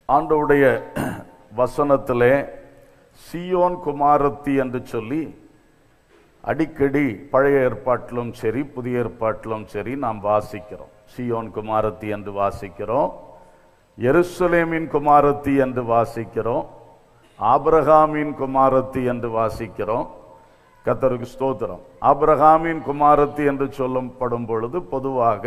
ஆண்டவருடைய வசனத்திலே சீயோன் குமாரத்தி என்று சொல்லி அடிக்கடி பழைய ஏற்பாட்டிலும் சரி புதிய ஏற்பாட்டிலும் சரி நாம் வாசிக்கிறோம். சீயோன் குமாரத்தி என்று வாசிக்கிறோம், எருசலேமின் குமாரத்தி என்று வாசிக்கிறோம், ஆபிரகாமின் குமாரத்தி என்று வாசிக்கிறோம். கர்த்தருக்கு ஸ்தோத்திரம். ஆபிரகாமின் குமாரத்தி என்று சொல்லப்படும் பொழுது பொதுவாக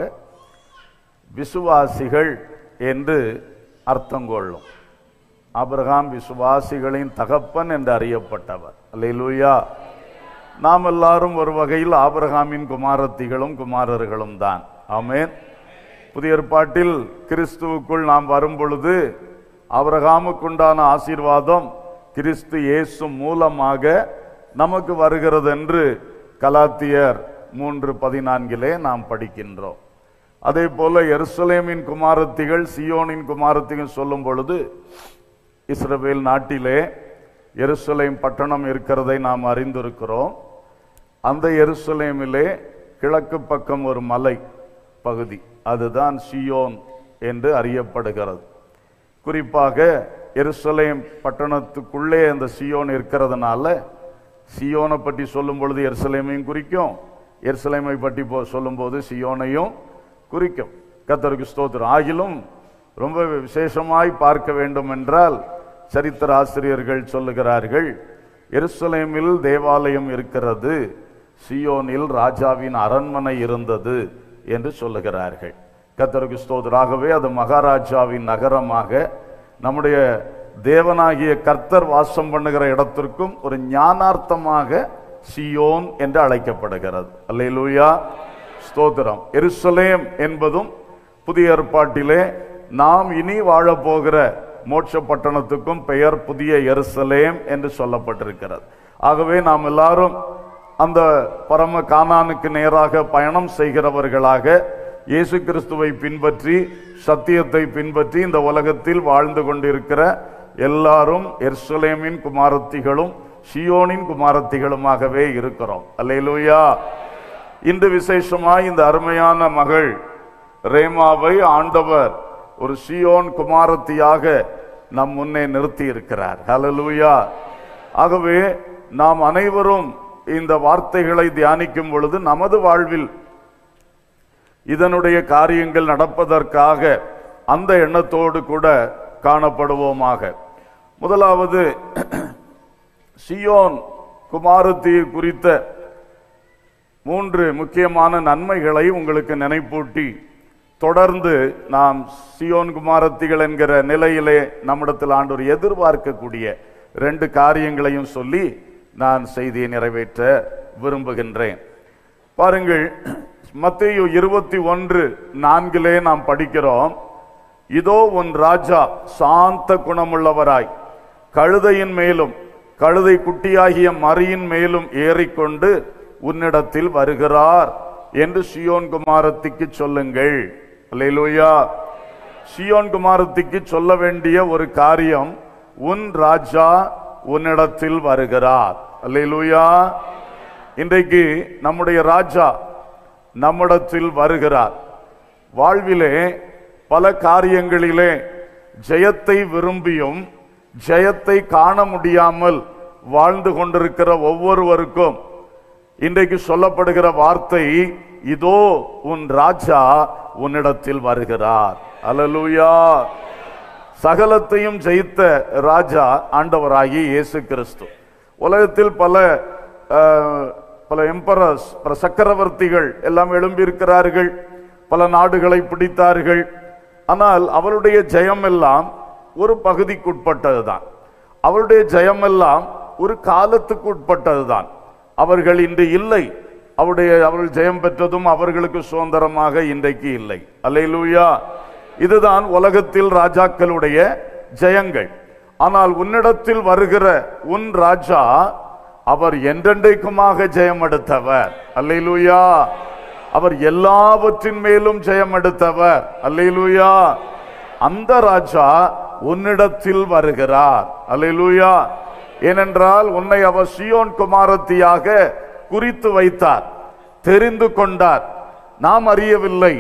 விசுவாசிகள் என்று அர்த்தம் கொள்ளும். ஆபிரகாம் விசுவாசிகளின் தகப்பன் என்று அறியப்பட்டவர். அல்லேலூயா. நாம் எல்லாரும் ஒரு வகையில் ஆபிரகாமின் குமாரத்திகளும் குமாரர்களும் தான். ஆமென். புதிய ஏற்பாட்டில் கிறிஸ்துவுக்குள் நாம் வரும் பொழுது ஆபிரகாமுக்குண்டான ஆசீர்வாதம் கிறிஸ்து இயேசு மூலமாக நமக்கு வருகிறது என்று கலாத்தியர் 3:14 நாம் படிக்கின்றோம். அதே போல எருசலேமின் குமாரத்திகள் சீயோனின் குமாரத்திகள் சொல்லும் பொழுது இஸ்ரவேல் நாட்டிலே எருசலேம் பட்டணம் இருக்கிறதை நாம் அறிந்திருக்கிறோம். அந்த எருசலேமிலே கிழக்கு பக்கம் ஒரு மலை பகுதி, அதுதான் சீயோன் என்று அறியப்படுகிறது. குறிப்பாக எருசலேம் பட்டணத்துக்குள்ளே அந்த சீயோன் இருக்கிறதுனால சீயோனை பற்றி சொல்லும் பொழுது எருசலேமையும் குறிக்கும், எருசலேமை பற்றி சொல்லும் போது சீயோனையும் குறிக்கும். கர்த்தருக்கு ஸ்தோத்திரம். ஆகிலும் ரொம்ப விசேஷமாய் பார்க்க வேண்டும் என்றால் சரித்திர ஆசிரியர்கள் சொல்லுகிறார்கள், எருசலேமில் தேவாலயம் இருக்கிறது, சீயோனில் ராஜாவின் அரண்மனை இருந்தது என்று சொல்லுகிறார்கள். கர்த்தருக்கு ஸ்தோத்திராகவே அது மகாராஜாவின் நகரமாக நம்முடைய தேவனாகிய கர்த்தர் வாசம் பண்ணுகிற இடத்திற்கும் ஒரு ஞானார்த்தமாக சீயோன் என்று அழைக்கப்படுகிறது. அல்லேலூயா, ஸ்தோத்திரம். எருசலேம் என்பதும் புதிய ஏற்பாட்டிலே நாம் இனி வாழப்போகிற மோட்ச பட்டணத்துக்கும் பெயர் புதிய எருசலேம் என்று சொல்லப்பட்டிருக்கிறது. ஆகவே நாம் எல்லாரும் அந்த பரம கானானுக்கு நேராக பயணம் செய்கிறவர்களாக இயேசு கிறிஸ்துவை பின்பற்றி சத்தியத்தை பின்பற்றி இந்த உலகத்தில் வாழ்ந்து கொண்டிருக்கிற எல்லாரும் எருசலேமின் குமாரத்திகளும் சீயோனின் குமாரத்திகளுமாகவே இருக்கிறோம். அல்லேலூயா. இன்று விசேஷமாய் இந்த அருமையான மகள் ரேமாவை ஆண்டவர் ஒரு சீயோன் குமாரத்தியாக நம் முன்னே நிறுத்தி இருக்கிறார். ஹல்லேலூயா. ஆகவே நாம் அனைவரும் இந்த வார்த்தைகளை தியானிக்கும் பொழுது நமது வாழ்வில் இதனுடைய காரியங்கள் நடப்பதற்காக அந்த எண்ணத்தோடு கூட காணப்படுவோமாக. முதலாவது சீயோன் குமாரத்தி குறித்த 3 முக்கியமான நன்மைகளை உங்களுக்கு நினைப்பூட்டி தொடர்ந்து நாம் சீயோன் குமாரத்திகள் என்கிற நிலையிலே நம்மிடத்தில் ஆண்டவர் எதிர்பார்க்கக்கூடிய 2 காரியங்களையும் சொல்லி நான் செய்தியை நிறைவேற்ற விரும்புகின்றேன். பாருங்கள், மத்தேயு 21:4 நாம் படிக்கிறோம், இதோ உன் ராஜா சாந்த குணமுள்ளவராய் கழுதையின் மேலும் கழுதை குட்டியாகிய மரியின் மேலும் ஏறிக்கொண்டு உன்னிடத்தில் வருகிறார் என்று சீயோன் குமாரத்திக்கு சொல்லுங்கள். அல்லேலூயா. சீயோன் குமாரத்திக்கு சொல்ல வேண்டிய ஒரு காரியம், உன் ராஜா உன்னிடத்தில் வருகிறார். அல்லேலூயா. இன்றைக்கு நம்முடைய ராஜா நம்மிடத்தில் வருகிறார். வாழ்விலே பல காரியங்களிலே ஜெயத்தை விரும்பியும் ஜெயத்தை காண முடியாமல் வாழ்ந்து கொண்டிருக்கிற ஒவ்வொருவருக்கும் இன்றைக்கு சொல்லப்படுகிற வார்த்தை, இதோ உன் ராஜா உன்னிடத்தில் வருகிறார். அல்லேலூயா. சகலத்தையும் ஜெயித்த ராஜா ஆண்டவராகிய இயேசு கிறிஸ்து. உலகத்தில் பல எம்பரர்ஸ், பல சக்கரவர்த்திகள் எல்லாம் எழும்பியிருக்கிறார்கள், பல நாடுகளை பிடித்தார்கள். ஆனால் அவருடைய ஜெயம் எல்லாம் ஒரு பகுதிக்குட்பட்டதுதான். அவருடைய ஜெயம் எல்லாம் ஒரு காலத்துக்கு உட்பட்டதுதான். அவர்கள் இன்று இல்லை. அவர்கள் ஜெயம் பெற்றதும் அவர்களுக்கு சுதந்திரமாக இன்றைக்கு இல்லை. அல்லேலூயா. இதுதான் உலகத்தில் ராஜாக்களுடைய ஜெயங்கள். ஆனால் உன்னிடத்தில் வருகிற உன் ராஜா அவர் என்றென்றைக்குமாக ஜெயம் எடுத்தவர். அல்லேலூயா. அவர் எல்லாவற்றின் மேலும் ஜெயம் எடுத்தவர். அல்லேலூயா. அந்த ராஜா உன்னிடத்தில் வருகிறார். அல்லேலூயா. ஏனென்றால் உன்னை அவர் சீயோன் குமாரத்தியாக குறித்து வைத்தார், தெரிந்து கொண்டார். நாம் அறியவில்லை,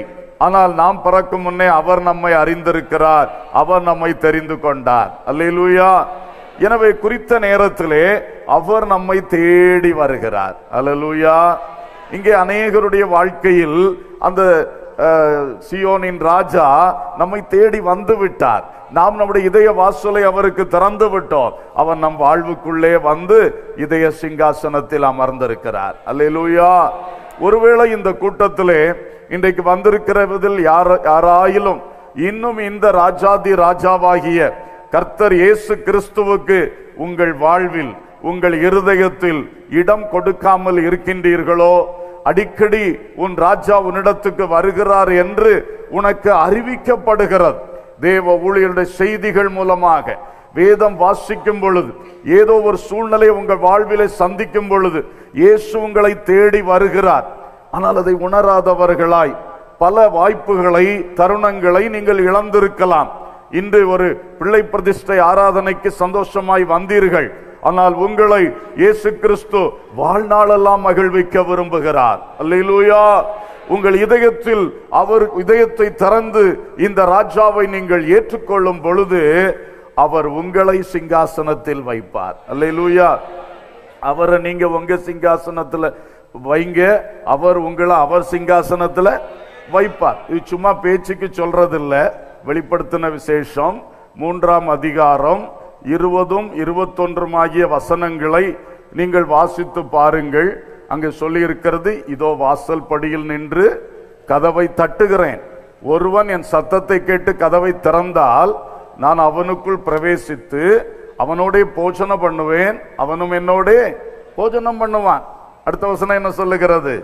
ஆனால் நாம் பிறக்கும் முன்னே அவர் நம்மை அறிந்திருக்கிறார், அவர் நம்மை தெரிந்து கொண்டார். அல்லேலூயா. எனவே குறித்த நேரத்திலே அவர் நம்மை தேடி வருகிறார். அல்லேலூயா. இங்கே அநேகருடைய வாழ்க்கையில் அந்த சியோனின் ராஜா நம்மை தேடி வந்து விட்டார். நாம் நம்முடைய இதய வாசலை அவருக்கு திறந்து விட்டோம். அவர் நம் வாழ்வுக்குள்ளே வந்து இதய சிங்காசனத்தில் அமர்ந்திருக்கிறார். அல்லேலூயா. ஒருவேளை இந்த கூட்டத்திலே இன்றைக்கு வந்திருக்கிறதில் யாராயிலும் இன்னும் இந்த ராஜாதி ராஜாவாகிய கர்த்தர் இயேசு கிறிஸ்துவுக்கு உங்கள் வாழ்வில், உங்கள் இருதயத்தில் இடம் கொடுக்காமல் இருக்கின்றீர்களோ, அடிக்கடி உன் ராஜா உன்னிடத்துக்கு வருகிறார் என்று உனக்கு அறிவிக்கப்படுகிறது. தேவ ஊழியருடைய செய்திகள் மூலமாக, வேதம் வாசிக்கும் பொழுது, ஏதோ ஒரு சூழ்நிலை உங்கள் வாழ்விலை சந்திக்கும் பொழுது இயேசு உங்களை தேடி வருகிறார். ஆனால் அதை உணராதவர்களாய் பல வாய்ப்புகளை, தருணங்களை நீங்கள் இழந்திருக்கலாம். இன்று ஒரு பிள்ளை பிரதிஷ்டை ஆராதனைக்கு சந்தோஷமாய் வந்தீர்கள். ஆனால் உங்களை இயேசு கிறிஸ்து வாழ்நாளெல்லாம் மகிழ்விக்க விரும்புகிறார். அல்லேலூயா. உங்கள் இதயத்தில் அவர் இதயத்தை திறந்து இந்த ராஜாவை நீங்கள் ஏற்றுக்கொள்ளும் பொழுது அவர் உங்களை சிங்காசனத்தில் வைப்பார். அல்லேலூயா. அவரை நீங்க உங்க சிங்காசனத்துல வைங்க, அவர் உங்களை அவர் சிங்காசனத்துல வைப்பார். இது சும்மா பேச்சுக்கு சொல்றதில்ல. வெளிப்படுத்தின விசேஷம் 3ஆம் அதிகாரம் 20, 21 ஆகிய வசனங்களை நீங்கள் வாசித்து பாருங்கள். அங்கு சொல்லி இருக்கிறது, இதோ வாசல் படியில் நின்று கதவை தட்டுகிறேன். ஒருவன் என் சத்தத்தை கேட்டு கதவை திறந்தால் நான் அவனுக்குள் பிரவேசித்து அவனோட போஜனம் பண்ணுவேன், அவனும் என்னோட போஜனம் பண்ணுவான். அடுத்த வசனம் என்ன சொல்லுகிறது?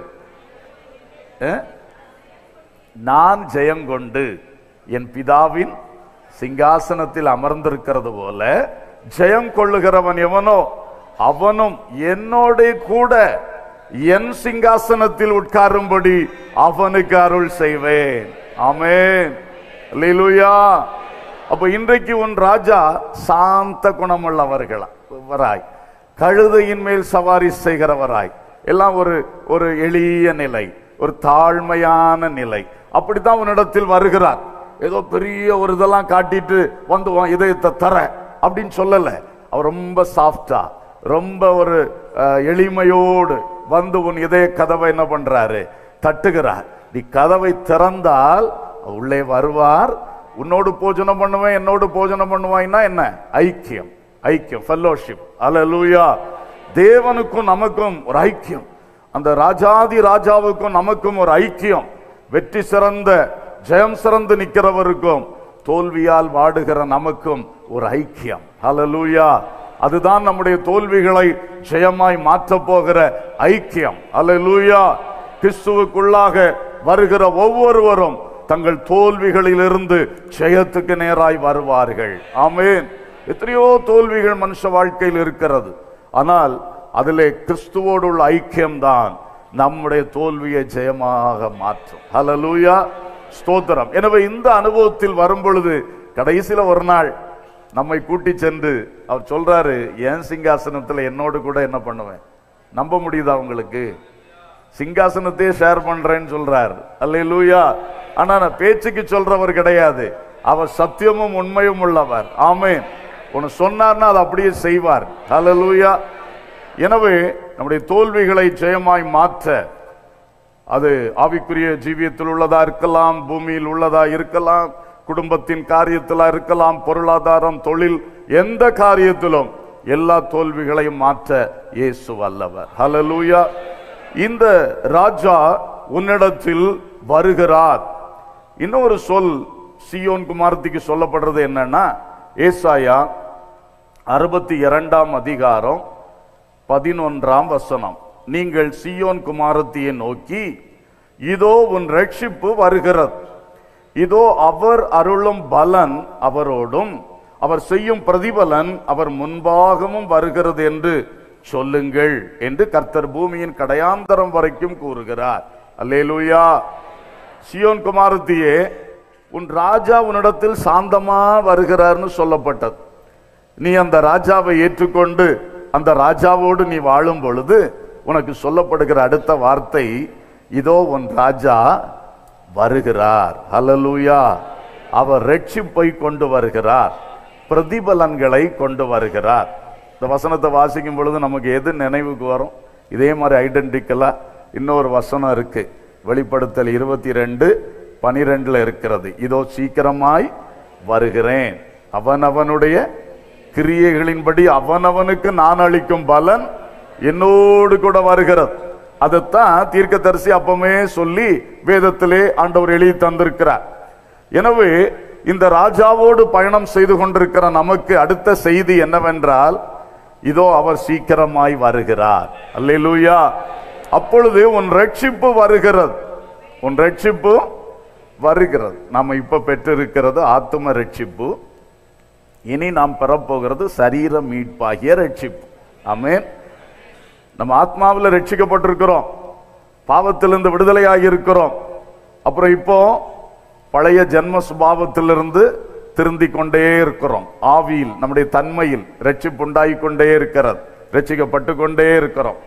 நான் ஜெயங்கொண்டு என் பிதாவின் சிங்காசனத்தில் அமர்ந்திருக்கிறது போல ஜெயம் கொள்ளுகிறவன் எவனோ அவனும் என்னோட கூட என் சிங்காசனத்தில் உட்காரும்படி அவனுக்கு அருள் செய்வேன். ஆமென். அல்லேலூயா. அப்ப இன்றைக்கு உன் ராஜா சாந்த குணமுள்ளவராய், கழுதையின் மேல் சவாரி செய்கிறவராய், எல்லாம் ஒரு எளிய நிலை, ஒரு தாழ்மையான நிலை, அப்படித்தான் உன்னிடத்தில் வருகிறார். ஏதோ பெரிய ஒரு இதெல்லாம் காட்டிட்டு வந்து இதயத்தை தர அப்படின்னு சொல்லல. அவர் ரொம்ப சாஃப்டா, ரொம்ப ஒரு எளிமையோடு வந்து உன் இதய கதவை என்ன பண்றாரு? தட்டுகிறார். நீ கதவை திறந்தால் உள்ளே வருவார். உன்னோடு போஜனம் பண்ணுவேன், என்னோடு போஜனம் பண்ணுவாய்னா என்ன? ஐக்கியம், ஐக்கியம், ஃபெல்லோஷிப். அல்லேலூயா. தேவனுக்கும் நமக்கும் ஒரு ஐக்கியம், அந்த ராஜாதி ராஜாவுக்கும் நமக்கும் ஒரு ஐக்கியம், வெற்றி சிறந்த ஜெயம் சிறந்து நிற்கிறவருக்கும் தோல்வியால் வாடுகிற நமக்கும் ஒரு ஐக்கியம். அல்லேலூயா. அதுதான் நம்முடைய தோல்விகளை ஜெயமாய் மாற்ற போகிற ஐக்கியம். அல்லேலூயா. கிறிஸ்துவுக்குள்ளாக வருகிற ஒவ்வொருவரும் தங்கள் தோல்விகளிலிருந்து ஜெயத்துக்கு நேராய் வருவார்கள். ஆமென். எத்தனையோ தோல்விகள் மனுஷ வாழ்க்கையில் இருக்கிறது. ஆனால் அதிலே கிறிஸ்துவோடு உள்ள ஐக்கியம்தான் நம்முடைய தோல்வியை ஜெயமாக மாற்றும். ஹல்லேலூயா. ஸ்தோத்திரம். எனவே இந்த அனுபவத்தில் வரும் பொழுது கடைசியில ஒரு நாள் நம்மை கூட்டி சென்று அவர் சொல்றாரு, என் சிங்காசனத்துல என்னோடு கூட என்ன பண்ணுவேன்? நம்ப முடியுதா உங்களுக்கு? சிங்காசனத்தையே ஷேர் பண்றேன்னு சொல்றார். அல்லேலூயா. ஆனா நான் பேச்சுக்கு சொல்றவர் கிடையாது. அவர் சத்தியமும் உண்மையும் உள்ளவர். ஆமென். ஒன்னு சொன்னார்னா அதை அப்படியே செய்வார். அல்லேலூயா. எனவே நம்முடைய தோல்விகளை ஜெயமாய் மாற்ற, அது ஆவிக்குரிய ஜீவியத்தில் உள்ளதா இருக்கலாம், பூமியில் உள்ளதா இருக்கலாம், குடும்பத்தின் காரியத்தில் இருக்கலாம், பொருளாதாரம், தொழில், எந்த காரியத்திலும் எல்லா தோல்விகளையும் மாற்ற இயேசு வல்லவர். ஹல்லேலூயா. இந்த ராஜா உன்னிடத்தில் வருகிறார். இன்னொரு சொல் சீயோன் குமாரத்திக்கு சொல்லப்படுறது என்னன்னா, ஏசாயா 62ஆம் அதிகாரம் 11ஆம் வசனம். நீங்கள் சீயோன் குமாரத்தியை நோக்கி, இதோ உன் ரட்சிப்பு வருகிறது, இதோ அவர் அருளும் பலன் அவரோடும் அவர் செய்யும் பிரதிபலன் அவர் முன்பாகவும் வருகிறது என்று சொல்லுங்கள் என்று கர்த்தர் பூமியின் கடையாந்தரம் வரைக்கும் கூறுகிறார். அல்லேலூயா. சீயோன் குமாரத்தியே, உன் ராஜா உன்னிடத்தில் சாந்தமா வருகிறார்னு சொல்லப்பட்டது. நீ அந்த ராஜாவை ஏற்றுக்கொண்டு அந்த ராஜாவோடு நீ வாழும் பொழுது உனக்கு சொல்லப்படுகிற அடுத்த வார்த்தை, இதோ உன் ராஜா வருகிறார். ஹல்லேலூயா. அவர் ரட்சிப்பை கொண்டு வருகிறார், பிரதிபலன்களை கொண்டு வருகிறார். இந்த வசனத்தை வாசிக்கும் பொழுது நமக்கு எது நினைவுக்கு வரும்? இதே மாதிரி ஐடென்டிக்கலா இன்னொரு வசனம் இருக்கு. வெளிப்படுத்தல் 22:12 இருக்கிறது. இதோ சீக்கிரமாய் வருகிறேன், அவனவனுடைய கிரியைகளின்படி அவனவனுக்கு நான் அளிக்கும் பலன் என்னோடு கூட வருகிறது. அதைத்தான் தீர்க்கதரிசி அப்பமே சொல்லி வேதத்திலே ஆண்டவர் எழுதி தந்திருக்கிறார். எனவே இந்த ராஜாவோடு பயணம் செய்து கொண்டிருக்கிற நமக்கு அடுத்த செய்தி என்னவென்றால், இதோ அவர் சீக்கிரமாய் வருகிறார். அல்லேலூயா. அப்பொழுது உன் ரட்சிப்பு வருகிறது, உன் ரட்சிப்பு வருகிறது. நாம இப்ப பெற்றிருக்கிறது ஆத்தும ரட்சிப்பு. இனி நாம் பெறப்போகிறது சரீர மீட்பாகிய ரட்சிப்பு. ஆமென். நம்ம ஆத்மாவில் ரட்சிக்கப்பட்டிருக்கிறோம், பாவத்திலிருந்து விடுதலையாகி இருக்கிறோம். அப்புறம் இப்போ பழைய ஜென்ம சுபாவத்திலிருந்து திருந்தி கொண்டே இருக்கிறோம். ஆவியில் நம்முடைய தன்மையில் ரட்சிப்பு உண்டாகி கொண்டே இருக்கிறது, ரட்சிக்கப்பட்டு கொண்டே இருக்கிறோம்.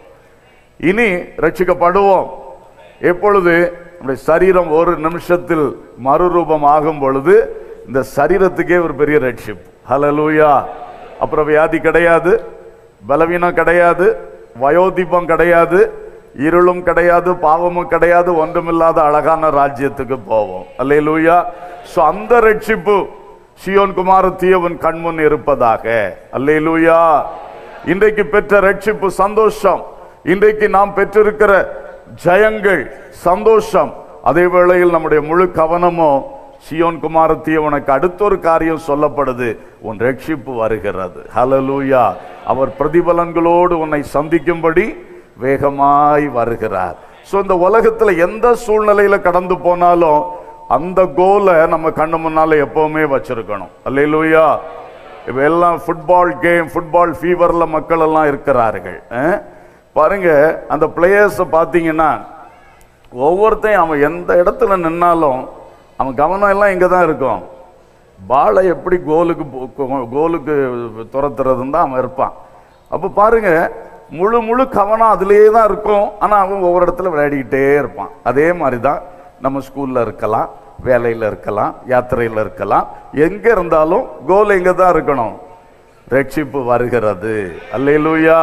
இனி ரட்சிக்கப்படுவோம் எப்பொழுது? நம்முடைய சரீரம் ஒரு நிமிஷத்தில் மறுரூபம் ஆகும் பொழுது இந்த சரீரத்துக்கே ஒரு பெரிய ரட்சிப்பு. ஹல்லேலூயா. அப்புறம் வியாதி கிடையாது, பலவீனம் கிடையாது, வயோதிபம் கிடையாது, இருளும் கிடையாது, பாவமும் கிடையாது, ஒன்றுமில்லாத அழகான ராஜ்யத்துக்கு போவோம். அல்லேலூயா. சோ அந்த ரட்சிப்பு சீயோன் குமாரத்தியே உன் கண்முன் இருப்பதாக. அல்லேலூயா. இன்றைக்கு பெற்ற ரட்சிப்பு சந்தோஷம், இன்றைக்கு நாம் பெற்றிருக்கிற ஜெயங்கள் சந்தோஷம். அதே வேளையில் நம்முடைய முழு கவனமோ சீயோன் குமாரத்தியே உனக்கு அடுத்த ஒரு காரியம் சொல்லப்படுது, உன் ரட்சிப்பு வருகிறது. ஹல்லேலூயா. அவர் பிரதிபலன்களோடு உன்னை சந்திக்கும்படி வேகமாய் வருகிறார். சோ இந்த உலகத்துல எந்த சூழ்நிலையில கடந்து போனாலும் அந்த கோலை நம்ம கண்ணு முன்னால எப்பவுமே வச்சிருக்கணும். அல்லேலூயா. இப்ப எல்லாம் ஃபுட்பால் கேம், ஃபுட்பால் ஃபீவர்ல மக்கள் எல்லாம் இருக்கிறார்கள். பாருங்க, அந்த பிளேயர்ஸ் பாத்தீங்கன்னா ஒவ்வொருத்தையும் அவன் எந்த இடத்துல நின்னாலும் அவன் கவனம் எல்லாம் இங்க தான் இருக்கும். பாலை எப்படி கோலுக்கு துரத்துறதுன்னு தான் அவன் இருப்பான். அப்ப பாருங்க, முழு கவனம் அதிலேயே தான் இருக்கும். ஆனா அவன் ஒவ்வொரு இடத்துல விளையாடிக்கிட்டே இருப்பான். அதே மாதிரிதான் நம்ம ஸ்கூல்ல இருக்கலாம், வேலையில இருக்கலாம், யாத்திரையில இருக்கலாம், எங்க இருந்தாலும் கோல் எங்க தான் இருக்கணும்? ரட்சிப்பு வருகிறது. அல்லேலூயா.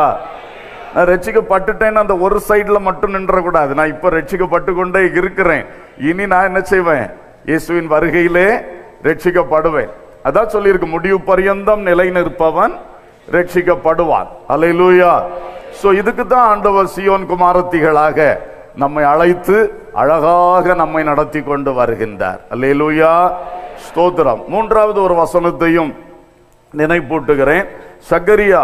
நான் ரட்சிக்கப்பட்டுட்டேன்னு அந்த ஒரு சைட்ல மட்டும் நின்ற கூடாது. நான் இப்ப ரட்சிக்கப்பட்டு கொண்டே இருக்கிறேன், இனி நான் என்ன செய்வேன்? இயேசுவின் வருகையிலே ரட்சிக்கப்படுவேன். அதான் சொல்லியிருக்கு, முடிவு பரியந்தம் நிலை நிற்பவன் ரட்சிக்கப்படுவான். அல்லேலூயா. சோ இதுக்கு தான் ஆண்டவர் சீயோன் குமாரத்திகளாக நம்மை அழைத்து அழகாக நம்மை நடத்தி கொண்டு வருகின்றார். அல்லேலூயா. ஸ்தோத்திரம். மூன்றாவது ஒரு வசனத்தையும் நினைப்பூட்டுகிறேன். சகரியா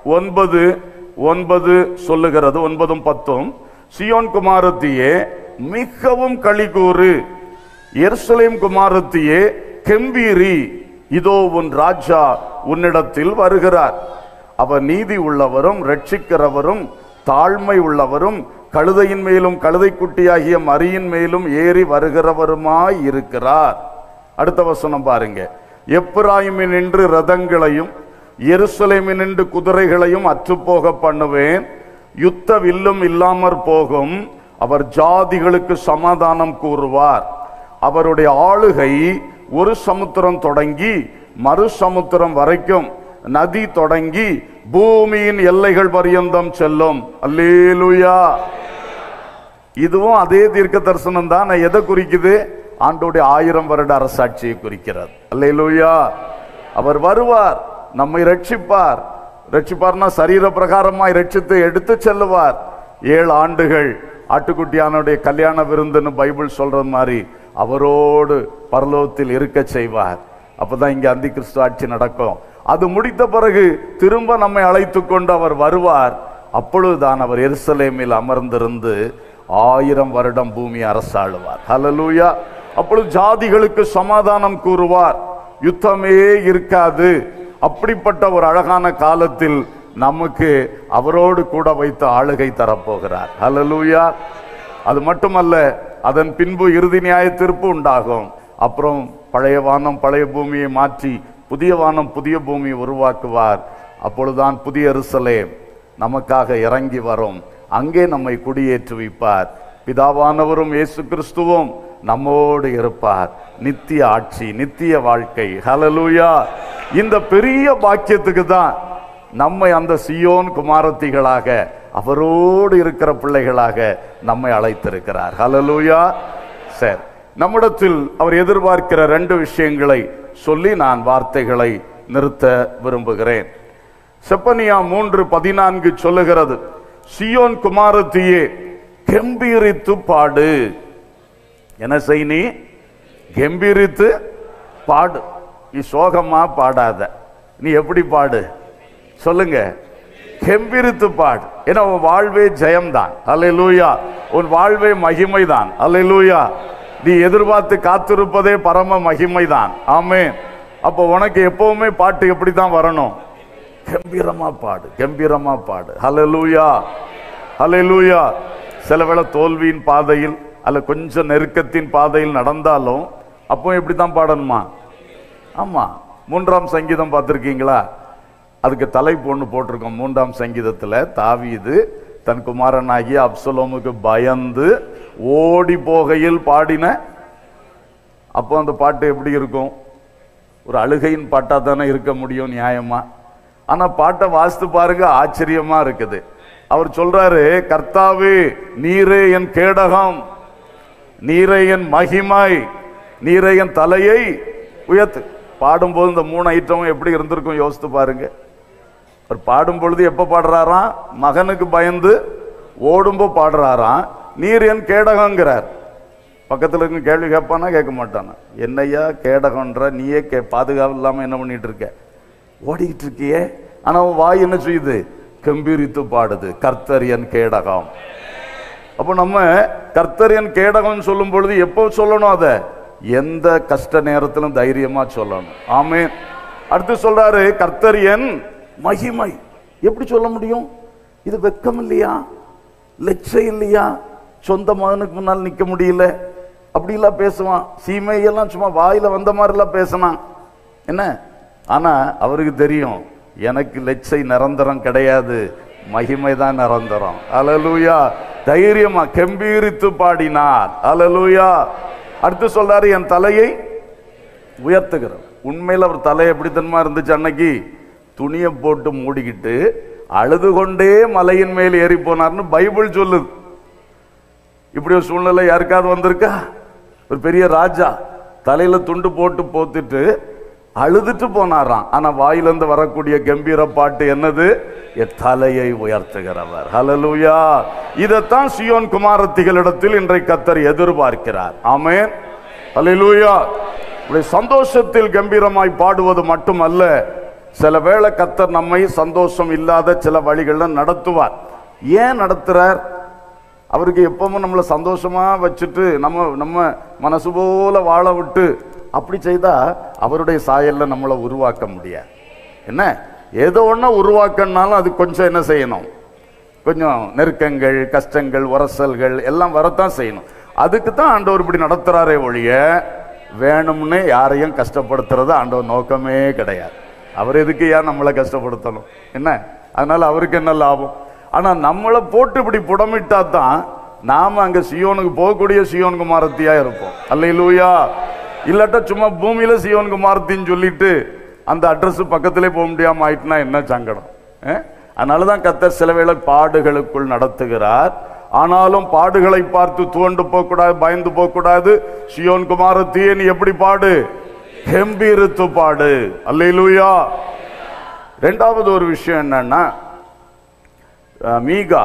9:9 சொல்லுகிறது, 9:10, சீயோன் குமாரத்தியே மிகவும் களிகூறு, எருசலேம் குமாரத்தியே கெம்பீரி, இதோ உன் ராஜா உன்னிடத்தில் வருகிறார். அவர் நீதி உள்ளவரும் ரட்சிக்கிறவரும் தாழ்மை உள்ளவரும் கழுதையின் மேலும் கழுதை குட்டியாகிய மரியின் மேலும் ஏறி வருகிறவருமாய் இருக்கிறார். அடுத்த வசனம் பாருங்க. எப்பிராயிமினின்று ரதங்களையும் எருசலேமினின்று குதிரைகளையும் அற்றுப்போக பண்ணுவேன், யுத்த வில்லும் இல்லாமற் போகும். அவர் ஜாதிகளுக்கு சமாதானம் கூறுவார். அவருடைய ஆளுகை ஒரு சமுத்திரம் தொடங்கி மறு சமுத்திரம் வரைக்கும், நதி தொடங்கி பூமியின் எல்லைகள் பரியந்தம் செல்லும். அல்லேலூயா. இதுவும் அதே தீர்க்க தரிசனம் தான். எதை குறிக்குது? ஆண்டோடைய 1000 வருட அரசாட்சியை குறிக்கிறது. அல்லேலூயா. அவர் வருவார், நம்மை ரட்சிப்பார். ரட்சிப்பார்னா சரீர பிரகாரமாய் ரட்சித்து எடுத்து செல்லுவார். 7 ஆண்டுகள் ஆட்டுக்குட்டியானுடைய கல்யாண விருந்துன்னு பைபிள் சொல்ற மாதிரி அவரோடு பரலோகத்தில் இருக்க செய்வார். அப்பதான் இங்க அந்தி கிறிஸ்து ஆட்சி நடக்கும். அது முடித்த பிறகு திரும்ப நம்மை அழைத்து கொண்டு அவர் வருவார். அப்பொழுதுதான் அவர் எருசலேமில் அமர்ந்திருந்து 1000 வருடம் பூமி அரசாளுவார். ஹல்லேலூயா. அப்பொழுது ஜாதிகளுக்கு சமாதானம் கூறுவார், யுத்தமே இருக்காது. அப்படிப்பட்ட ஒரு அழகான காலத்தில் நமக்கு அவரோடு கூட வைத்து ஆளுகை தரப்போகிறார். ஹல்லேலூயா. அது மட்டுமல்ல, அதன் பின்பு இறுதி நியாய தீர்ப்பு உண்டாகும். அப்புறம் பழைய வானம் பழைய பூமியை மாற்றி புதிய வானம் புதிய பூமியை உருவாக்குவார். அப்பொழுதுதான் புதிய எருசலேம் நமக்காக இறங்கி வரும். அங்கே நம்மை குடியேற்றுவிப்பார். பிதாவானவரும் இயேசு கிறிஸ்துவும் நம்மோடு இருப்பார். நித்திய ஆட்சி, நித்திய வாழ்க்கை. ஹல்லேலூயா. இந்த பெரிய பாக்கியத்துக்கு தான் நம்மை அந்த சீயோன் குமாரத்திகளாக, அவரோடு இருக்கிற பிள்ளைகளாக நம்மை அழைத்திருக்கிறார். ஹல்லேலூயா. சரி, நம்மிடத்தில் அவர் எதிர்பார்க்கிற 2 விஷயங்களை சொல்லி நான் வார்த்தைகளை நிறுத்த விரும்புகிறேன். செப்பனியா 3:14 சொல்லுகிறது, சீயோன் குமாரத்தியே கெம்பீரித்து பாடு. என்ன செய்? நீ கெம்பீரித்து பாடு. நீ சோகமா பாடாத. நீ எப்படி பாடு சொல்லுங்க? கெம்பீரித்து பாடு. ஏன்னா உன் வாழ்வே ஜெயம்தான். அல்லேலூயா. உன் வாழ்வே மகிமைதான். அல்லேலூயா. நீ எதிர்பார்த்து காத்திருப்பதே பரம மகிமைதான். ஆமென். அப்போ உனக்கு எப்பவுமே பாட்டு எப்படி தான் வரணும்? கம்பீரமா பாடு, கம்பீரமா பாடு. ஹல்லேலூயா, ஹல்லேலூயா. சில வேளை தோல்வியின் பாதையில் அல்ல கொஞ்சம் நெருக்கத்தின் பாதையில் நடந்தாலும் அப்போ எப்படி தான் பாடணுமா? ஆமா. 3ஆம் சங்கீதம் பார்த்திருக்கீங்களா? அதுக்கு தலைப்பு ஒன்று போட்டிருக்கோம். 3ஆம் சங்கீதத்துல தாவீது தன் குமாரனாகிய அப்சலோமுக்கு பயந்து ஓடி போகையில் பாடின. அப்போ அந்த பாட்டு எப்படி இருக்கும்? ஒரு அழுகையின் பாட்டா தானே இருக்க முடியும், நியாயமா? ஆனா பாட்டை வாசித்து பாருங்க, ஆச்சரியமா இருக்குது. அவர் சொல்றாரு, கர்த்தாவே நீரே என் கேடகம், நீரே என் மகிமை, நீரே என் தலையை உயர்த்து. பாடும்போது இந்த 3 ஐட்டமும் எப்படி இருந்திருக்கும் யோசித்து பாருங்க. அவர் பாடும் பொழுது எப்ப பாடுறாராம்? மகனுக்கு பயந்து ஓடும்போ பாடுறாராம். நீர் என் கேடகங்கிறார். பக்கத்துல இருக்கு கேள்வி கேட்பானா? கேட்க மாட்டானா? என்னையா கேடகன்ற? நீயே பாதுகாப்பு இல்லாம என்ன பண்ணிட்டு இருக்க? ஓடிக்கிட்டு இருக்கியே. ஆனா வாய் என்ன செய்யுது? கம்பீரித்து பாடுது, கர்த்தர் என் கேடகம். அப்போ நம்ம கர்த்தர் என் கேடகம் சொல்லும் பொழுது எப்போ சொல்லணும்? அத எந்த கஷ்ட நேரத்திலும் தைரியமா சொல்லணும். ஆமென். அடுத்து சொல்றாரு, கர்த்தர் என் மகிமை. எப்படி சொல்ல முடியும்? இது வெக்கம் இல்லையா? லட்சை இல்லையா? சொந்த மகனுக்கு முன்னால் நிக்க முடியல, அப்படிலாம் பேசுவான். சீமையெல்லாம் சும்மா வாயில வந்த மாதிரிலாம் பேசினான். என்ன? ஆனா அவருக்கு தெரியும், எனக்கு லட்சை நிரந்தரம் கிடையாது, மகிமை தான் நிரந்தரம். அல்லேலூயா. தைரியமா கம்பீரித்து பாடினார். அல்லேலூயா. அடுத்து சொல்றாரு, என் தலையை உயர்த்துகிறார். உண்மையில் அவர் தலை எப்படி தன்மா இருந்துச்சு? அன்னைக்கு துணியை போட்டு மூடிக்கிட்டு அழுது கொண்டே மலையின் மேல் ஏறி போனார்னு பைபிள் சொல்லுது. இப்படி ஒரு சூழ்நிலை யாருக்காவது வந்திருக்கா? ஒரு பெரிய ராஜா தலையில துண்டு போட்டு போத்துட்டு அழுதுட்டு போனாராம். ஆனா வாயிலிருந்து வரக்கூடிய கம்பீர பாட்டு என்னது? என் தலையை உயர்த்துகிறவர். ஹல்லேலூயா. இதத்தான் சீயோன் குமாரத்திகளிடத்தில் இன்றைக்கு கர்த்தர் எதிர்பார்க்கிறார். ஆமென். ஹல்லேலூயா. இப்படி சந்தோஷத்தில் கம்பீரமாய் பாடுவது மட்டுமல்ல, சில வேளை கர்த்தர் நம்மை சந்தோஷம் இல்லாத சில வழிகள்ல நடத்துவார். ஏன் நடத்துறார்? அவருக்கு எப்பவும் நம்மளை சந்தோஷமா வச்சுட்டு நம்ம மனசு போல வாழ விட்டு அப்படி செய்தா அவருடைய சாயல்ல நம்மளை உருவாக்க முடியாது. என்ன? ஏதோ ஒண்ணா உருவாக்கனாலும் அது கொஞ்சம் என்ன செய்யணும்? கொஞ்சம் நெருக்கங்கள், கஷ்டங்கள், உரசல்கள் எல்லாம் வரத்தான் செய்யணும். அதுக்கு தான் ஆண்டவர் இப்படி நடத்துறாரே ஒழிய வேணும்னே யாரையும் கஷ்டப்படுத்துறது ஆண்டவர் நோக்கமே கிடையாது. அவர் எதுக்கு ஏன் நம்மளை கஷ்டப்படுத்தணும்? என்ன? அதனால அவருக்கு என்ன லாபம்? ஆனா நம்மளை போட்டு இப்படி புடமிட்டா தான் நாம அங்க சீயோனுக்கு போகக்கூடிய சீயோன் குமாரத்தியா இருப்போம். அல்லேலூயா. இல்லாட்டா சும்மா பூமியில சீயோன் குமாரத்தின்னு சொல்லிட்டு அந்த அட்ரஸ் பக்கத்திலே போக முடியாம ஆயிட்டுனா என்ன சங்கடம்? அதனாலதான் கர்த்தர் சில வேளை பாடுகளுக்குள் நடத்துகிறார். ஆனாலும் பாடுகளை பார்த்து துவண்டு போக கூடாது, பயந்து போக கூடாது. சீயோன் குமாரத்தியே நீ எப்படி பாடு? கம்பீரித்து பாடு. அல்லேலூயா. இரண்டாவது ஒரு விஷயம் என்னன்னா, மீகா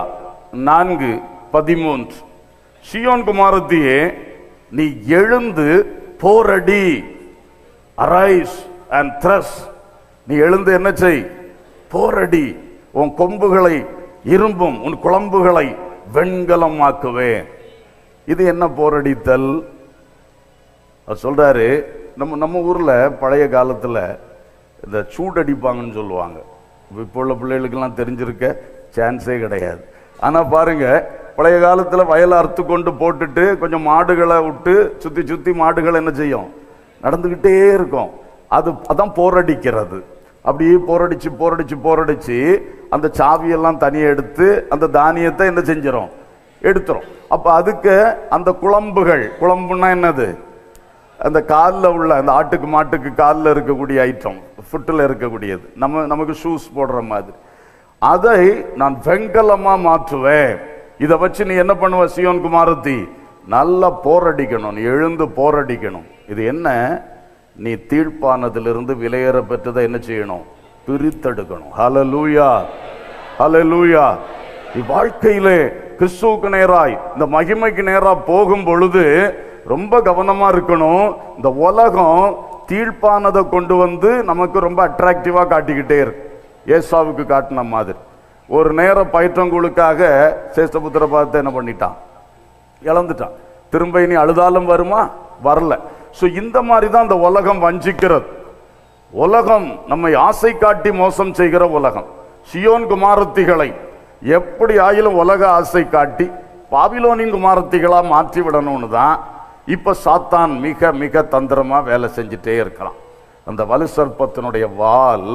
4:13 சீயோன் குமாரத்தியே நீ எழுந்து போரடி. Arise and த்ரஸ். நீ எழுந்து என்ன செய்? போரடி. உன் கொம்புகளை இரும்பும், உன் குழம்புகளை வெண்கலமாக்குவேன். இது என்ன போரடித்தல்? சொல்றாரு, நம்ம ஊர்ல பழைய காலத்துல இந்த சூடடிப்பாங்கன்னு சொல்லுவாங்க. இப்போ உள்ள பிள்ளைகளுக்கெல்லாம் தெரிஞ்சிருக்க சான்ஸே கிடையாது. ஆனா பாருங்க, பழைய காலத்துல வயலை அறுத்து கொண்டு போட்டுட்டு கொஞ்சம் மாடுகளை விட்டு சுத்தி சுத்தி மாடுகள் என்ன செய்யும்? நடந்துகிட்டே இருக்கும். அதான் போரடிக்கிறது. அப்படியே போரடிச்சு போரடிச்சு போரடிச்சு அந்த சாவியெல்லாம் தனியாக எடுத்து அந்த தானியத்தை என்ன செஞ்சிடும்? எடுத்துரும். அப்ப அதுக்கு அந்த குழம்புன்னா என்னது, அந்த காலில் உள்ள அந்த ஆட்டுக்கு மாட்டுக்கு காலில் இருக்கக்கூடிய ஐட்டம், ஃபுட்டில் இருக்கக்கூடியது, நமக்கு ஷூஸ் போடுற மாதிரி, அதை நான் வெங்கலமா மாற்றுவேன். இதை வச்சு நீ என்ன பண்ணுவ சீயோன் குமாரத்தி, நல்லா போரடிக்கணும், நீ எழுந்து போரடிக்கணும். இது என்ன, நீ தீழ்ப்பானதிலிருந்து விலையேற பெற்றதை என்ன செய்யணும், பிரித்தெடுக்கணும். ஹல்லேலூயா, ஹல்லேலூயா. வாழ்க்கையிலே கிறிஸ்துவுக்கு நேராய் இந்த மகிமைக்கு நேரா போகும் பொழுது ரொம்ப கவனமா இருக்கணும். இந்த உலகம் தீழ்ப்பானதை கொண்டு வந்து நமக்கு ரொம்ப அட்ராக்டிவா காட்டிக்கிட்டே இருக்கு. ஏசாவுக்கு காட்டின மாதிரி ஒரு நேரம் பயிற்றங்குழுக்காக சேஷ்டபுத்திர பார்த்து என்ன பண்ணிட்டான், இழந்துட்டான். திரும்ப இனி அழுதாலும் வருமா, வரல. சோ இந்த மாதிரி தான் இந்த உலகம் வஞ்சிக்கிறது. உலகம் நம்மை ஆசை காட்டி மோசம் செய்கிற உலகம். சீயோன் குமாரத்திகளை எப்படி ஆயிலும் உலக ஆசை காட்டி பாபிலோனின் குமாரத்திகளா மாற்றி விடணும்னு தான் இப்ப சாத்தான் மிக மிக தந்திரமா வேலை செஞ்சுட்டே இருக்கலாம். அந்த வலு சர்ப்பத்தினுடைய வால்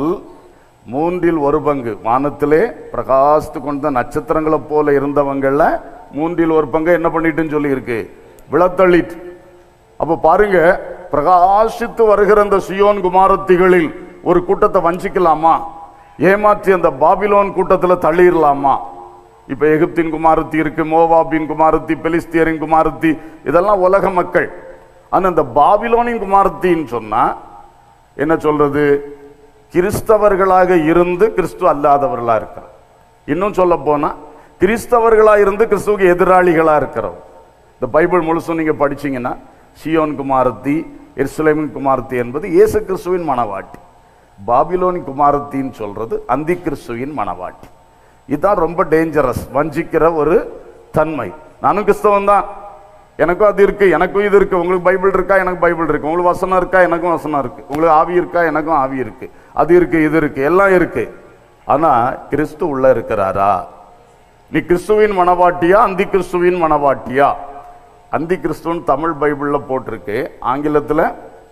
1/3 வானத்திலே பிரகாசித்து கொண்ட நட்சத்திரங்களை போல இருந்தவங்கள 1/3 என்ன பண்ணிட்டுன்னு சொல்லி இருக்கு, விழத்தள்ளிட்டு. அப்ப பாருங்க, பிரகாசித்து வருகிற அந்த சீயோன் குமாரத்திகளில் ஒரு கூட்டத்தை வஞ்சிக்கலாமா, ஏமாற்றி அந்த பாபிலோன் கூட்டத்தில் தள்ளிடலாமா? இப்ப எகிப்தின் குமாரத்தி இருக்கு, மோவாபின் குமாரத்தி, பெலிஸ்தியரின் குமாரத்தி, இதெல்லாம் உலக மக்கள். ஆனா இந்த பாபிலோனின் குமாரத்தின்னு சொன்னா என்ன சொல்றது, கிறிஸ்தவர்களாக இருந்து கிறிஸ்து அல்லாதவர்களா இருக்கிறார். இன்னும் சொல்ல போனா கிறிஸ்தவர்களா இருந்து கிறிஸ்துவுக்கு எதிராளிகளா இருக்கிறவர். இந்த பைபிள் முழுசும் நீங்க படிச்சீங்கன்னா சீயோன் குமாரத்தி, எருசலேமின் குமாரத்தி என்பது இயேசு கிறிஸ்துவின் மனவாட்டி. பாபிலோன் குமாரத்தின்னு சொல்றது அந்தி கிறிஸ்துவின் மனவாட்டி. இதுதான் ரொம்ப டேஞ்சரஸ், வஞ்சிக்கிற ஒரு தன்மை. நானும் கிறிஸ்தவன் தான், எனக்கும் அது இருக்கு, எனக்கும் இது இருக்கு. உங்களுக்கு பைபிள் இருக்கா, எனக்கு பைபிள் இருக்கு. உங்களுக்கு வசனம் இருக்கா, எனக்கும் வசனம் இருக்கு. உங்களுக்கு ஆவி இருக்கா, எனக்கும் ஆவி இருக்கு. அது இருக்கு, இது இருக்கு, எல்லாம் இருக்கு. ஆனா கிறிஸ்து உள்ள இருக்கிறாரா? நீ கிறிஸ்துவின் மனவாட்டியா, அந்தி கிறிஸ்துவின் மனவாட்டியா? அந்தி கிறிஸ்துவின் தமிழ் பைபிள்ல போட்டிருக்கு, ஆங்கிலத்தில்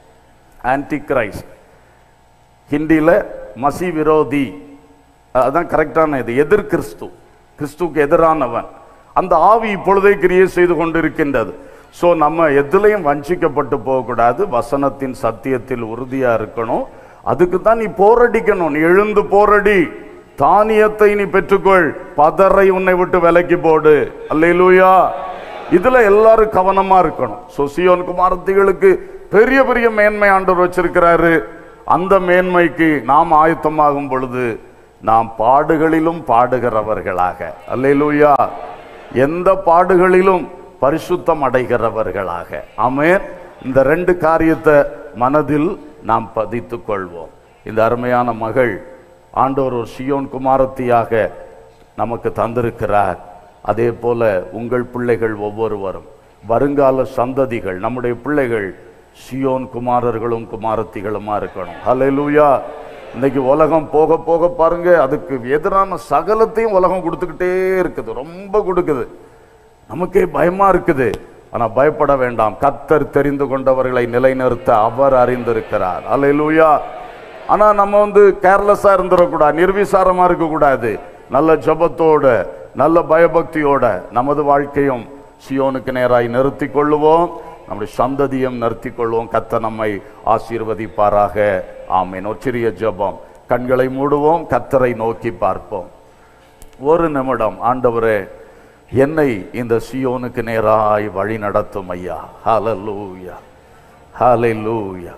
ஆன்டி கிரைஸ்ட், ஹிந்தியில மசி விரோதி. அதுதான் கரெக்டான இது, எதிர் கிறிஸ்து, கிறிஸ்துவுக்கு எதிரானவன். அந்த ஆவி இப்பொழுதே கிரியை செய்து கொண்டிருக்கின்றது. சோ நம்ம எதுலையும் வஞ்சிக்கப்பட்டு போகக்கூடாது, வசனத்தின் சத்தியத்தில் உறுதியா இருக்கணும். அதுக்கு தான் நீ போரடிக்கணும். நீ எழுந்து போரடி, தானியத்தை நீ பெற்றுக்கொள், பதரை உன்னை விட்டு விலக்கி போடு. அல்லேலூயா. இதுல எல்லாரும் கவனமா இருக்கணும். சோ சீயோன் குமாரத்திகளுக்கு பெரிய பெரிய மேன்மை ஆண்டவர் வச்சிருக்கிறாரு. அந்த மேன்மைக்கு நாம் ஆயத்தமாகும் பொழுது நாம் பாடுகளிலும் பாடுகிறவர்களாக, அல்லேலூயா, எந்த பாடுகளிலும் பரிசுத்தம் அடைகிறவர்களாக. ஆமென். இந்த 2 காரியத்தை மனதில் நாம் பதித்துக் கொள்வோம். இந்த அருமையான மகள் ஆண்டவர் ஒரு சீயோன் குமாரத்தியாக நமக்கு தந்திருக்கிறார். அதே போல உங்கள் பிள்ளைகள் ஒவ்வொருவரும், வருங்கால சந்ததிகள், நம்முடைய பிள்ளைகள் சீயோன் குமாரர்களும் குமாரத்திகளுமா இருக்கணும். ஹல்லேலூயா. இன்னைக்கு உலகம் போக போக பாருங்க, அதுக்கு எதிரான சகலத்தையும் உலகம் கொடுத்துக்கிட்டே இருக்குது, ரொம்ப கொடுக்குது. நமக்கே பயமா இருக்குது. ஆனா பயப்பட வேண்டாம், கர்த்தர் தெரிந்து கொண்டவர்களை நிலைநிறுத்த அவர் அறிந்திருக்கிறார். அல்லேலூயா. ஆனா நம்ம கேர்லெஸ்ஸா இருந்துடக்கூடாது, நிர்விசாரமா இருக்கக்கூடாது. நல்ல ஜபத்தோட, நல்ல பயபக்தியோட நமது வாழ்க்கையும் சீயோனுக்கு நேராய் நிறுத்தி கொள்ளுவோம், நம்முடைய சந்ததியும் நிறுத்தி கொள்வோம். கர்த்தர் நம்மை ஆசீர்வதிப்பாராக. ஆமென். ஒரு சிறிய ஜெபம், கண்களை மூடுவோம், கர்த்தரை நோக்கி பார்ப்போம். ஒரு நிமிடம், ஆண்டவரே என்னை இந்த சீயோனுக்கு நேராய் வழி நடத்தும் ஐயா. Hallelujah, hallelujah,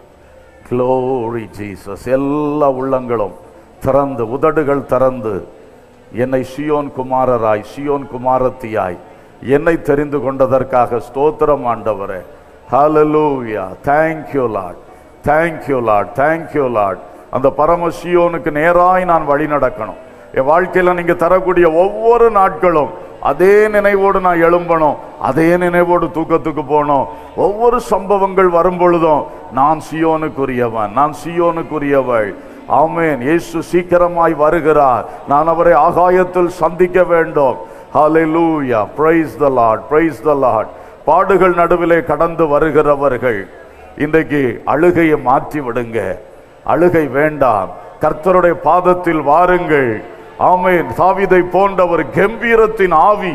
glory Jesus. எல்லா உள்ளங்களும் திறந்து, உதடுகள் திறந்து, என்னை சீயோன் குமாரராய், சீயோன் குமாரத்தியாய் என்னை தெரிந்து கொண்டதற்காக ஸ்தோத்திரம் ஆண்டவரே. ஹல்லேலூயா. Thank you Lord, thank you Lord, thank you Lord. அந்த பரம சீயோனுக்கு நேராய் நான் வழி நடக்கணும். என் வாழ்க்கையில நீங்க தரக்கூடிய ஒவ்வொரு நாட்களும் அதே நினைவோடு நான் எழும்பணும், அதே நினைவோடு தூக்கத்துக்கு போகணும். ஒவ்வொரு சம்பவங்கள் வரும் பொழுதும் நான் சீயோனுக்குரியவன், நான் சீயோனுக்குரியவள். ஆமென். இயேசு சீக்கிரமாய் வருகிறார், நான் அவரை ஆகாயத்தில் சந்திக்க வேண்டும். Hallelujah. Praise the Lord, praise the Lord. பாடுகள் நடுவிலே கடந்து வருகிறவர்கள் இன்றைக்கு அழுகையை மாற்றி விடுங்க. அழுகை வேண்டாம், கர்த்தருடைய பாதத்தில் வாருங்கள். ஆமென். தாவீதை போன்ற ஒரு கம்பீரத்தின் ஆவி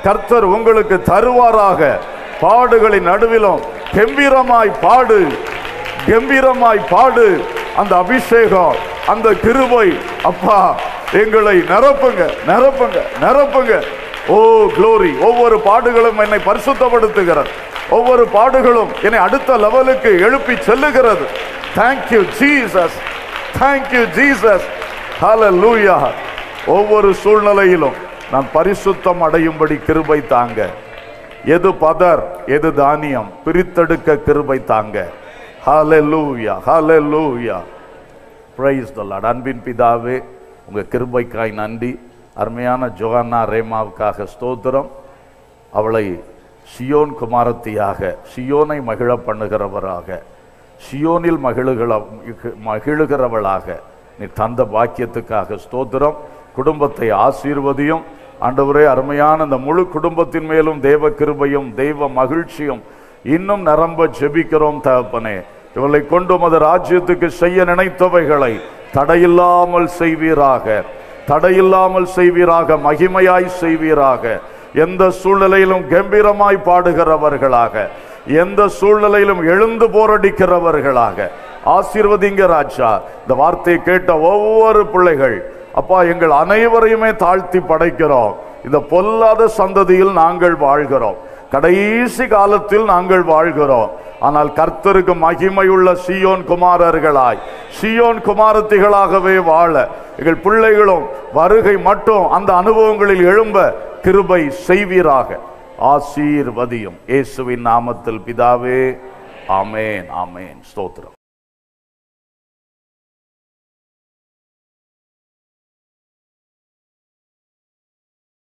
கர்த்தர் உங்களுக்கு தருவாராக. பாடுகளின் நடுவிலும் கம்பீரமாய் பாடு, கம்பீரமாய் பாடு. அந்த அபிஷேகம், அந்த கிருபை, அப்பா எங்களை நிரப்புங்க, நிரப்புங்க, நிரப்புங்க. Oh glory. ஒவ்வொரு பாடுகளும் என்னை பரிசுத்தப்படுத்துகிறது. ஒவ்வொரு பாடுகளும் என்னை அடுத்த லெவலுக்கு எழுப்பி செல்லுகிறது. Thank you Jesus, thank you Jesus, hallelujah. ஒவ்வொரு சூழ்நிலையிலும் நான் பரிசுத்தம் அடையும்படி கிருபை தாங்க. எது பதர், எது தானியம் பிரித்தெடுக்க கிருபை தாங்க. Hallelujah, hallelujah. Praise the Lord. அன்பின் பிதாவே, உங்க கிருபைக்காய் நன்றி. அருமையான ஜோஹன்னா ரேமாவுக்காக ஸ்தோத்திரம். அவளை சியோன் குமாரத்தியாக, சியோனை மகிழ பண்ணுகிறவராக, சியோனில் மகிழுகிறவளாக நீ தந்த பாக்கியத்துக்காக ஸ்தோத்திரம். குடும்பத்தை ஆசீர்வதியும் ஆண்டவரே. அருமையான இந்த முழு குடும்பத்தின் மேலும் தேவ கிருபையும் தெய்வ மகிழ்ச்சியும் இன்னும் நிரம்ப ஜெபிக்கிறோம் தகப்பனே. இவளை கொண்டு உமது ராஜ்யத்துக்கு செய்ய நினைத்தவைகளை தடையில்லாமல் செய்வீராக, தடையில்லாமல் செய்வீராக, மகிமையாய் செய்வீராக. எந்த சூழ்நிலையிலும் கம்பீரமாய் பாடுகிறவர்களாக, எந்த சூழ்நிலையிலும் எழுந்து போரடிக்கிறவர்களாக ஆசீர்வதிங்க ராஜா. இந்த வார்த்தையை கேட்ட ஒவ்வொரு பிள்ளைகள் அப்பா, எங்கள் அனைவரையுமே தாழ்த்தி படைக்கிறோம். இந்த பொல்லாத சந்ததியில் நாங்கள் வாழ்கிறோம், கடைசி காலத்தில் நாங்கள் வாழ்கிறோம். ஆனால் கர்த்தருக்கு மகிமையுள்ள சீயோன் குமாரர்களாய், சீயோன் குமாரத்திகளாகவே வாழ எங்கள் பிள்ளைகளும் வருகை மட்டும் அந்த அனுபவங்களில் எழும்ப கிருபை செய்வீராக. ஆசீர்வதியும் இயேசுவின் நாமத்தில் பிதாவே. ஆமேன், ஆமேன். ஸ்தோத்திரம்.